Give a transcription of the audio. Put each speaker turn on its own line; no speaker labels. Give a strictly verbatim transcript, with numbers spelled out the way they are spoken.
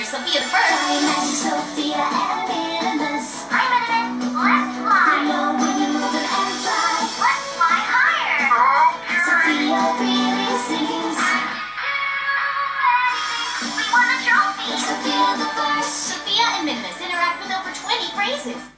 Here's Sophia the first.
Sorry, Magic, Sophia, and Minimus.
Hi, Minimus. Let's fly.
I know when you move and fly.
Let's fly higher.
Sophia really sings.
We won the trophy.
Sophia the first.
Sophia and Minimus interact with over twenty phrases.